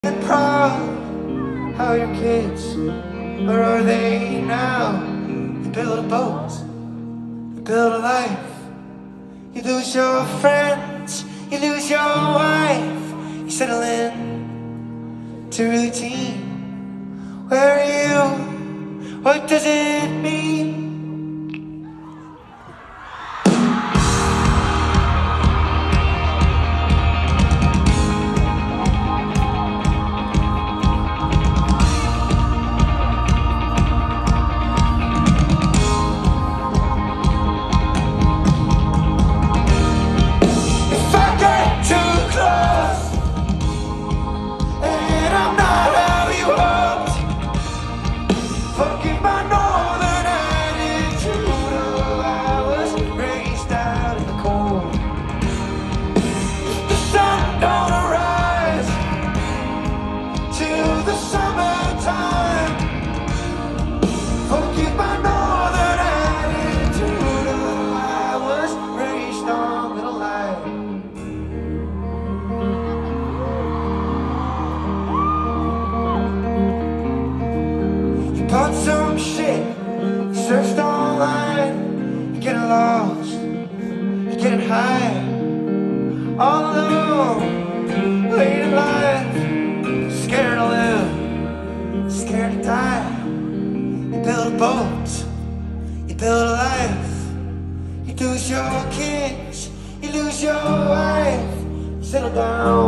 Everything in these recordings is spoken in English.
and proud. How are your kids? Where are they now? You build a boat, you build a life. You lose your friends, you lose your wife. You settle in to routine. Where are you? What does it mean? Bought some shit, searched online. You're getting lost, you're getting high. All alone, late in life. Scared to live, scared to die. You build a boat, you build a life. You lose your kids, you lose your wife. You settle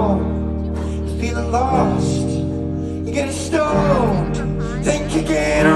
down, you're feeling lost. You get stoned, think you're getting